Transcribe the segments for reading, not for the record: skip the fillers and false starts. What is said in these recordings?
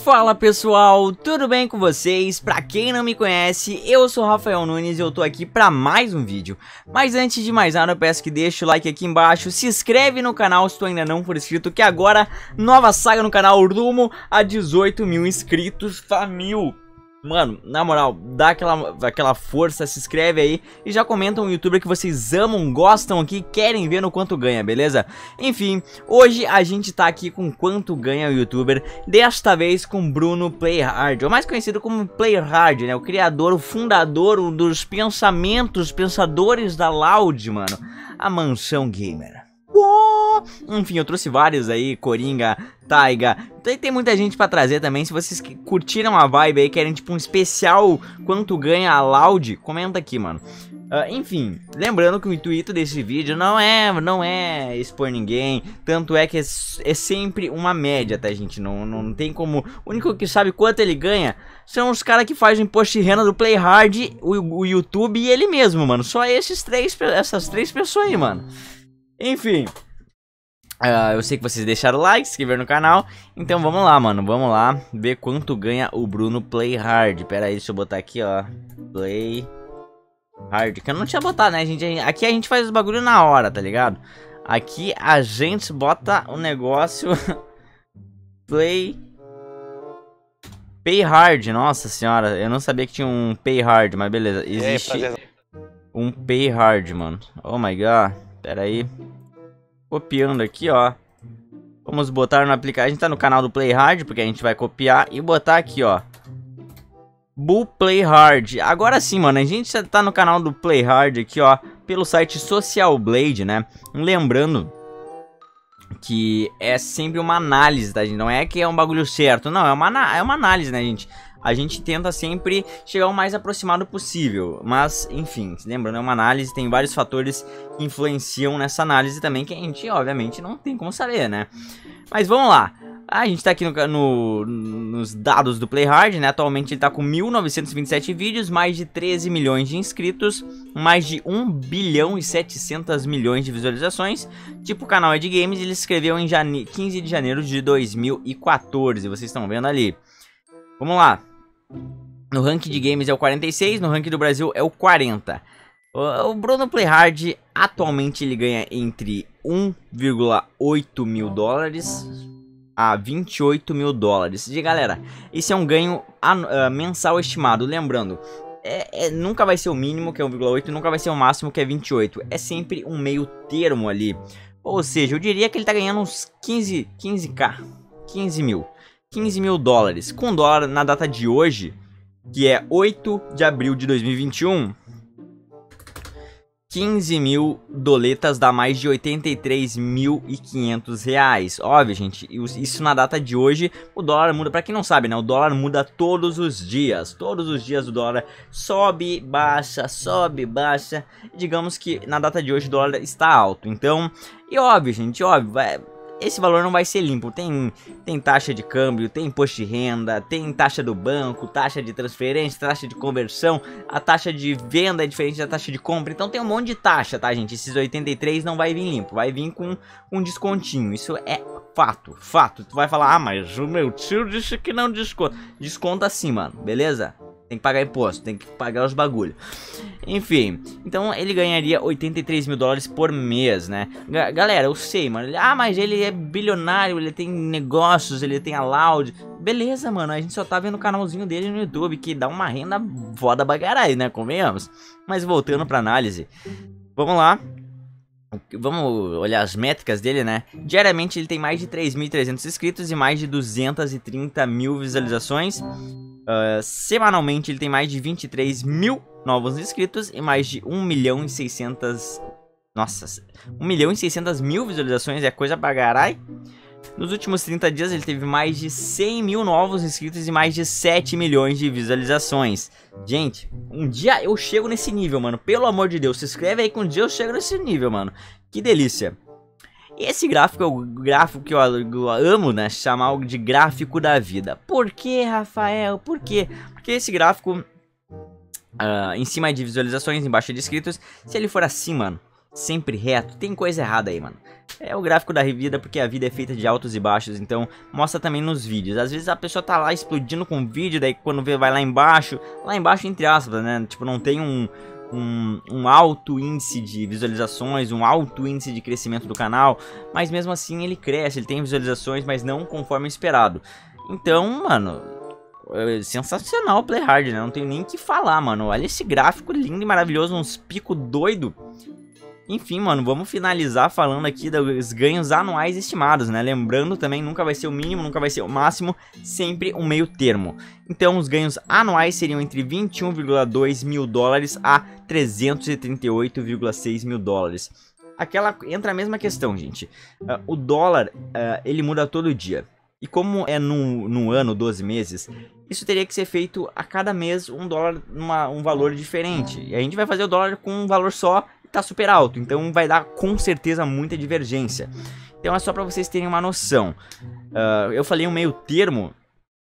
Fala pessoal, tudo bem com vocês? Pra quem não me conhece, eu sou Rafael Nunes e eu tô aqui pra mais um vídeo. Mas antes de mais nada, eu peço que deixe o like aqui embaixo, se inscreve no canal se tu ainda não for inscrito, que agora, nova saga no canal, rumo a 18 mil inscritos, família. Mano, na moral, dá aquela força, se inscreve aí e já comenta um youtuber que vocês amam, gostam aqui, querem ver no quanto ganha, beleza? Enfim, hoje a gente tá aqui com quanto ganha o youtuber, desta vez com Bruno Playhard, ou mais conhecido como Playhard, né? O criador, o fundador dos pensadores da Loud, mano, a mansão gamer. Enfim, eu trouxe vários aí, Coringa, Taiga, tem muita gente pra trazer também. Se vocês curtiram a vibe aí, querem tipo um especial quanto ganha a Loud, comenta aqui, mano. Enfim, lembrando que o intuito desse vídeo não é expor ninguém, tanto é que é sempre uma média, tá, gente? Não tem como, o único que sabe quanto ele ganha são os caras que fazem imposto de renda do Playhard, o YouTube e ele mesmo, mano. Só essas três pessoas aí, mano. Enfim, eu sei que vocês deixaram o like, se inscreveram no canal. Então vamos lá, mano, vamos lá ver quanto ganha o Bruno Playhard. Pera aí, deixa eu botar aqui, ó, Playhard, que eu não tinha botado, né, gente? Aqui a gente faz os bagulho na hora, tá ligado? Aqui a gente bota o negócio Playhard, nossa senhora. Eu não sabia que tinha um Playhard, mas beleza. Existe um Playhard, mano. Oh my god, pera aí. Copiando aqui, ó. Vamos botar no aplicativo. A gente tá no canal do Playhard, porque a gente vai copiar e botar aqui, ó, Bull Playhard. Agora sim, mano, a gente já tá no canal do Playhard aqui, ó, pelo site Social Blade, né? Lembrando que é sempre uma análise, tá, gente? Não é que é um bagulho certo, não, é uma análise, né, gente? A gente tenta sempre chegar o mais aproximado possível, mas, enfim, lembrando, é uma análise, tem vários fatores que influenciam nessa análise também, que a gente, obviamente, não tem como saber, né? Mas vamos lá, a gente tá aqui nos dados do Playhard, né? Atualmente ele tá com 1927 vídeos, mais de 13 milhões de inscritos, mais de 1 bilhão e 700 milhões de visualizações. Tipo, o canal é de games, ele escreveu em 15 de janeiro de 2014, vocês estão vendo ali. Vamos lá. No ranking de games é o 46, no ranking do Brasil é o 40. O Bruno Playhard atualmente ele ganha entre 1,8 mil dólares a 28 mil dólares. E galera, esse é um ganho mensal estimado. Lembrando, nunca vai ser o mínimo, que é 1,8, nunca vai ser o máximo, que é 28. É sempre um meio termo ali. Ou seja, eu diria que ele tá ganhando uns 15 mil dólares. Com dólar na data de hoje, que é 8 de abril de 2021, 15 mil doletas dá mais de 83.500 reais. Óbvio, gente, isso na data de hoje. O dólar muda, pra quem não sabe, né? O dólar muda todos os dias. Todos os dias o dólar sobe, baixa, sobe, baixa. Digamos que na data de hoje o dólar está alto. Então, e óbvio, gente, óbvio, esse valor não vai ser limpo, tem taxa de câmbio, tem imposto de renda, tem taxa do banco, taxa de transferência, taxa de conversão, a taxa de venda é diferente da taxa de compra, então tem um monte de taxa, tá, gente? Esses 83 não vai vir limpo, vai vir com um descontinho, isso é fato. Tu vai falar, mas o meu tio disse que não desconta. Desconta sim, mano, beleza? Tem que pagar imposto, tem que pagar os bagulho. Enfim, então ele ganharia 83 mil dólares por mês, né? Galera, eu sei, mano. Mas ele é bilionário, ele tem negócios, ele tem a Loud. Beleza, mano, a gente só tá vendo o canalzinho dele no YouTube, que dá uma renda foda bagarai, né? Convenhamos. Mas voltando pra análise, vamos lá. Vamos olhar as métricas dele, né? Diariamente ele tem mais de 3.300 inscritos e mais de 230 mil visualizações. Semanalmente ele tem mais de 23 mil novos inscritos e mais de 1 milhão e 600... Nossa, 1 milhão e 600 mil visualizações, é coisa pra garai. Nos últimos 30 dias ele teve mais de 100 mil novos inscritos e mais de 7 milhões de visualizações. Gente, um dia eu chego nesse nível, mano. Pelo amor de Deus, se inscreve aí que um dia eu chego nesse nível, mano. Que delícia. Esse gráfico é o gráfico que eu amo, né? Chamar de gráfico da vida. Por que, Rafael? Por quê? Porque esse gráfico, em cima é de visualizações, embaixo é de inscritos. Se ele for assim, mano, sempre reto, tem coisa errada aí, mano. É o gráfico da vida, porque a vida é feita de altos e baixos, então mostra também nos vídeos. Às vezes a pessoa tá lá explodindo com o vídeo, daí quando vê, vai lá embaixo entre aspas, né? Tipo, não tem um alto índice de visualizações, um alto índice de crescimento do canal, mas mesmo assim ele cresce, ele tem visualizações, mas não conforme esperado. Então, mano, é sensacional o Play Hard, né? Não tenho nem o que falar, mano. Olha esse gráfico lindo e maravilhoso, uns picos doido. Enfim, mano, vamos finalizar falando aqui dos ganhos anuais estimados, né? Lembrando também, nunca vai ser o mínimo, nunca vai ser o máximo, sempre um meio termo. Então, os ganhos anuais seriam entre 21,2 mil dólares a 338,6 mil dólares. Entra a mesma questão, gente. O dólar, ele muda todo dia. E como é no ano, 12 meses, isso teria que ser feito a cada mês um dólar, um valor diferente. E a gente vai fazer o dólar com um valor só, tá super alto, então vai dar com certeza muita divergência. Então é só para vocês terem uma noção. Eu falei um meio termo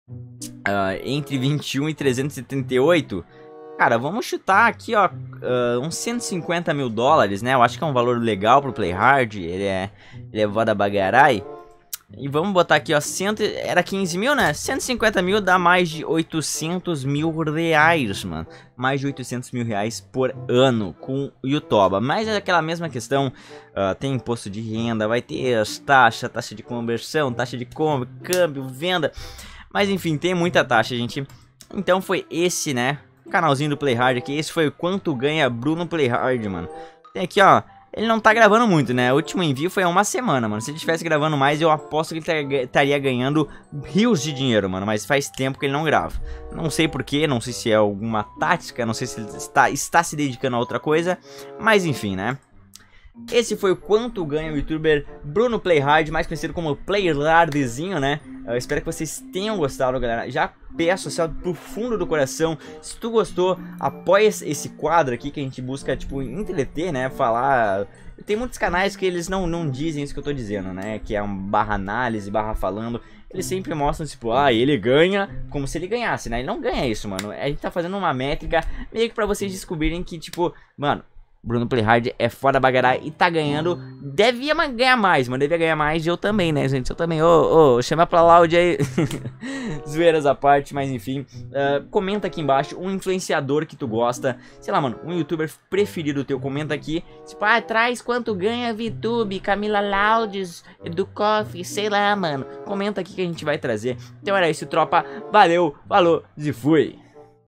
entre 21 e 378. Cara, vamos chutar aqui, ó, uns 150 mil dólares, né? Eu acho que é um valor legal pro Play Hard, ele é voda bagarai. E vamos botar aqui, ó, era 15 mil, né? 150 mil dá mais de 800 mil reais, mano. Mais de 800 mil reais por ano com o Yutoba. Mas é aquela mesma questão, tem imposto de renda, vai ter as taxas, taxa de conversão, taxa de câmbio, venda. Mas enfim, tem muita taxa, gente. Então foi esse, né, canalzinho do Play Hard aqui. Esse foi o quanto ganha Bruno Play Hard, mano. Tem aqui, ó. Ele não tá gravando muito, né? O último envio foi há uma semana, mano. Se ele estivesse gravando mais, eu aposto que ele estaria ganhando rios de dinheiro, mano. Mas faz tempo que ele não grava. Não sei porquê, não sei se é alguma tática, não sei se ele está se dedicando a outra coisa. Mas enfim, né? Esse foi o quanto ganha o youtuber Bruno Play Hard, mais conhecido como Playhardzinho, né? Eu espero que vocês tenham gostado, galera. Já peço, assim, pro fundo do coração, se tu gostou, apoia esse quadro aqui que a gente busca, tipo, entreter, né? Falar... Tem muitos canais que eles não dizem isso que eu tô dizendo, né? Que é um barra análise, barra falando. Eles sempre mostram, tipo, ele ganha como se ele ganhasse, né? Ele não ganha isso, mano. A gente tá fazendo uma métrica meio que pra vocês descobrirem que, tipo, mano... Bruno Play Hard é foda bagarai e tá ganhando. Devia ganhar mais, mano. Devia ganhar mais e eu também, né, gente? Eu também. Chama pra Loud aí. Zoeiras à parte, mas enfim. Comenta aqui embaixo um influenciador que tu gosta. Sei lá, mano, um youtuber preferido teu. Comenta aqui. Tipo, traz quanto ganha VTube, Camila Loudes, do Coffee, sei lá, mano. Comenta aqui que a gente vai trazer. Então era isso, tropa. Valeu, falou e fui.